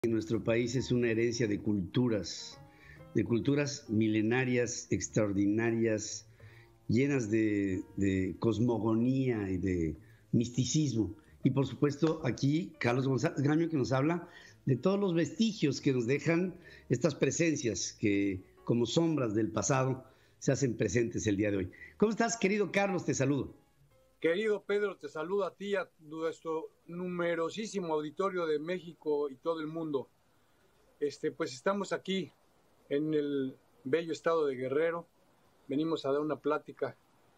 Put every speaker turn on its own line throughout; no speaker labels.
En nuestro país es una herencia de culturas milenarias, extraordinarias, llenas de cosmogonía y de misticismo. Y por supuesto aquí Carlos González Gaño, que nos habla de todos los vestigios que nos dejan estas presencias que como sombras del pasado se hacen presentes el día de hoy. ¿Cómo estás, querido Carlos? Te saludo.
Querido Pedro, te saludo a ti, a nuestro numerosísimo auditorio de México y todo el mundo. Pues estamos aquí en el bello estado de Guerrero. Venimos a dar una plática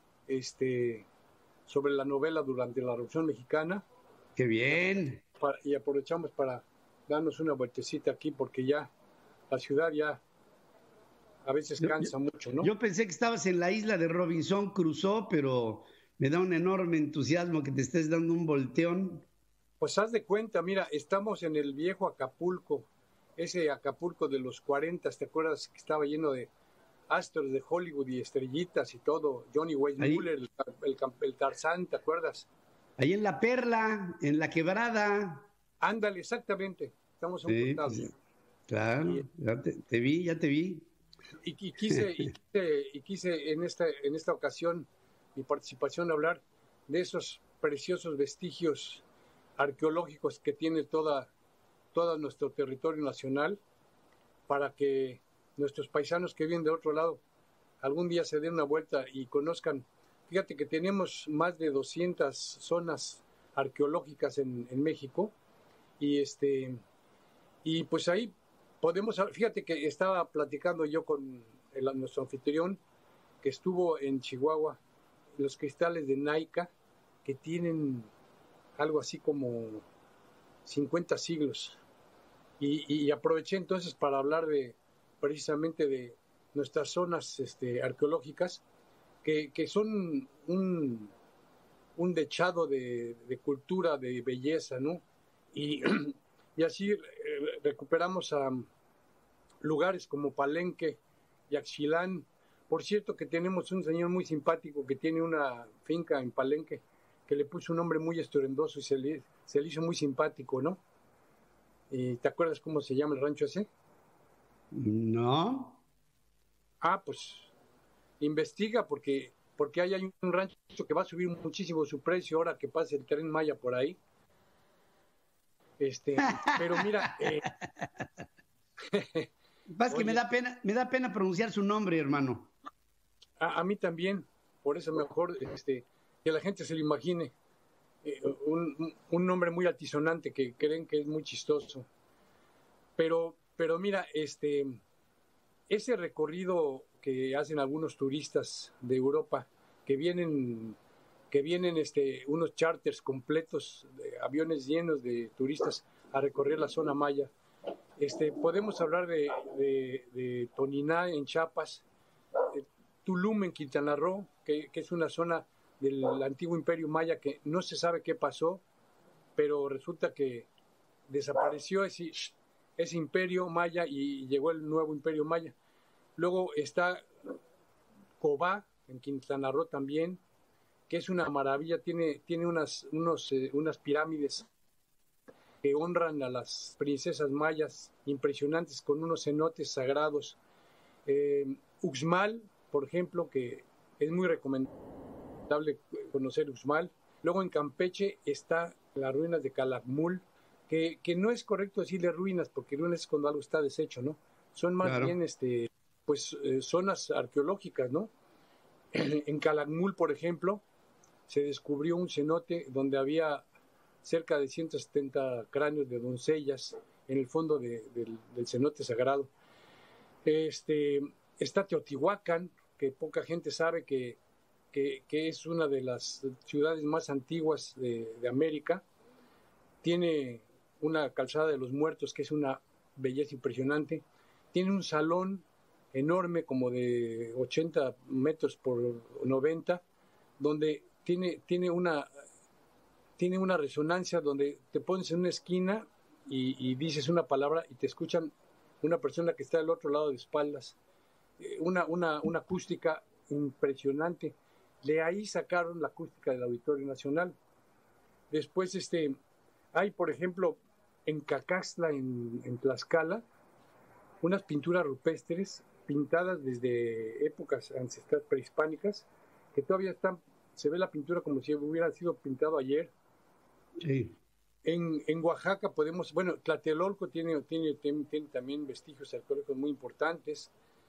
sobre la novela durante la Revolución Mexicana.
¡Qué bien!
Y aprovechamos para darnos una vueltecita aquí porque ya la ciudad ya a veces cansa mucho, ¿no?
Yo pensé que estabas en la isla de Robinson Crusoe, pero me da un enorme entusiasmo que te estés dando un volteón.
Pues haz de cuenta, mira, estamos en el viejo Acapulco, ese Acapulco de los 40, ¿te acuerdas que estaba lleno de astros de Hollywood y estrellitas y todo? Johnny Weissmuller, el Tarzán, ¿te acuerdas?
Ahí en La Perla, en La Quebrada.
Ándale, exactamente, estamos a un
Sí,
costado.
pues, claro, ya te vi.
Y quise en esta ocasión, mi participación, hablar de esos preciosos vestigios arqueológicos que tiene todo nuestro territorio nacional, para que nuestros paisanos que vienen de otro lado algún día se den una vuelta y conozcan. Fíjate que tenemos más de 200 zonas arqueológicas en México y pues ahí podemos, fíjate que estaba platicando yo con nuestro anfitrión que estuvo en Chihuahua, los cristales de Naica, que tienen algo así como 50 siglos. Y aproveché entonces para hablar precisamente de nuestras zonas arqueológicas, que son un dechado de cultura, de belleza, ¿no? Y así recuperamos a lugares como Palenque, Yaxchilán. Por cierto que tenemos un señor muy simpático que tiene una finca en Palenque, que le puso un nombre muy estruendoso y se le hizo muy simpático, ¿no? ¿Te acuerdas cómo se llama el rancho ese?
No.
Pues investiga porque hay un rancho que va a subir muchísimo su precio ahora que pase el Tren Maya por ahí. Pero mira,
Vas que me da pena pronunciar su nombre, hermano.
A mí también, por eso mejor que la gente se lo imagine. Un nombre muy altisonante que creen que es muy chistoso. Pero mira, ese recorrido que hacen algunos turistas de Europa, que vienen unos charters completos, de aviones llenos de turistas a recorrer la zona maya. Podemos hablar de Toniná en Chiapas, Tulum en Quintana Roo, que es una zona del antiguo imperio maya que no se sabe qué pasó, pero resulta que desapareció ese imperio maya y llegó el nuevo imperio maya. Luego está Cobá en Quintana Roo también, que es una maravilla, tiene unas pirámides que honran a las princesas mayas, impresionantes, con unos cenotes sagrados. Uxmal, por ejemplo, que es muy recomendable conocer Uxmal. Luego en Campeche está las ruinas de Calakmul, que no es correcto decirle ruinas, porque ruinas es cuando algo está deshecho, ¿no? Son más
Claro.
bien zonas arqueológicas, ¿no? En Calakmul, por ejemplo, se descubrió un cenote donde había cerca de 170 cráneos de doncellas en el fondo del cenote sagrado. Está Teotihuacán, que poca gente sabe que es una de las ciudades más antiguas de América. Tiene una calzada de los muertos que es una belleza impresionante. Tiene un salón enorme, como de 80 metros por 90, donde tiene una resonancia donde te pones en una esquina y dices una palabra y te escuchan una persona que está del otro lado de espaldas. Una acústica impresionante. De ahí sacaron la acústica del Auditorio Nacional. Después hay, por ejemplo, en Cacaxtla, en Tlaxcala, unas pinturas rupestres pintadas desde épocas ancestrales prehispánicas, que todavía están, se ve la pintura como si hubiera sido pintado ayer.
Sí.
En Oaxaca podemos, bueno, Tlatelolco tiene también vestigios arqueológicos muy importantes,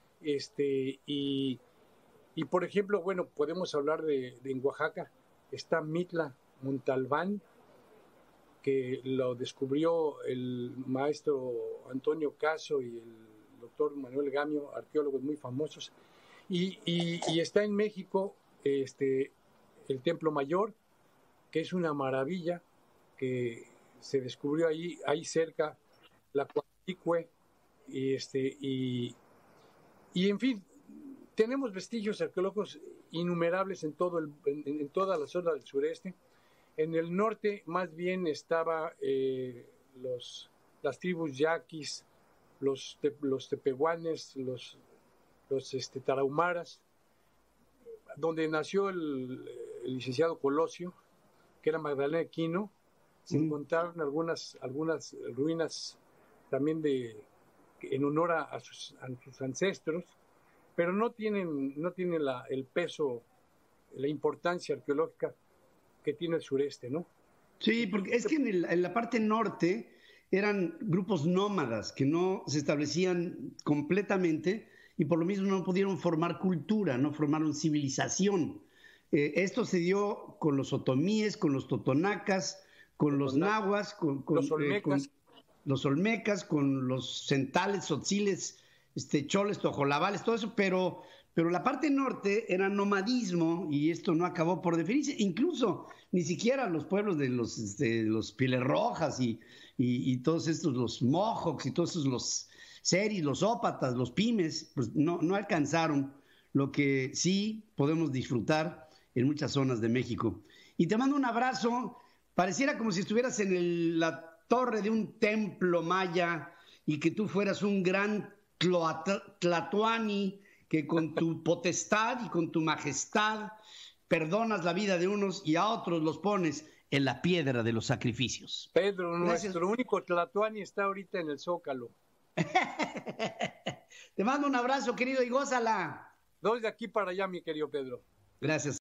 y por ejemplo, bueno, podemos hablar de en Oaxaca está Mitla Montalbán, que lo descubrió el maestro Antonio Caso y el doctor Manuel Gamio, arqueólogos muy famosos, y está en México el Templo Mayor, que es una maravilla, que se descubrió ahí cerca, la Coatlicue, y en fin, tenemos vestigios arqueológicos innumerables en toda la zona del sureste. En el norte más bien estaba las tribus yaquis, los tepehuanes, los tarahumaras, donde nació el licenciado Colosio, que era Magdalena de Quino. Se encontraron algunas ruinas también en honor a sus ancestros, pero no tienen el peso, la importancia arqueológica que tiene el sureste, ¿no?
Sí, porque es que en la parte norte eran grupos nómadas que no se establecían completamente y por lo mismo no pudieron formar cultura, no formaron civilización. Esto se dio con los otomíes, con los totonacas, con los nahuas, con los olmecas, con los centales, tzotziles, choles, tojolabales, todo eso, pero la parte norte era nomadismo y esto no acabó por definirse. Incluso ni siquiera los pueblos de los Pieles Rojas y todos estos, los Mohawks y todos estos, los Seris, los Ópatas, los Pimes, pues no alcanzaron lo que sí podemos disfrutar en muchas zonas de México. Y te mando un abrazo. Pareciera como si estuvieras en la torre de un templo maya y que tú fueras un gran tlatoani que con tu potestad y con tu majestad perdonas la vida de unos y a otros los pones en la piedra de los sacrificios.
Pedro, gracias. Nuestro único tlatoani está ahorita en el Zócalo.
Te mando un abrazo, querido, y gózala.
Dos de aquí para allá, mi querido Pedro.
Gracias.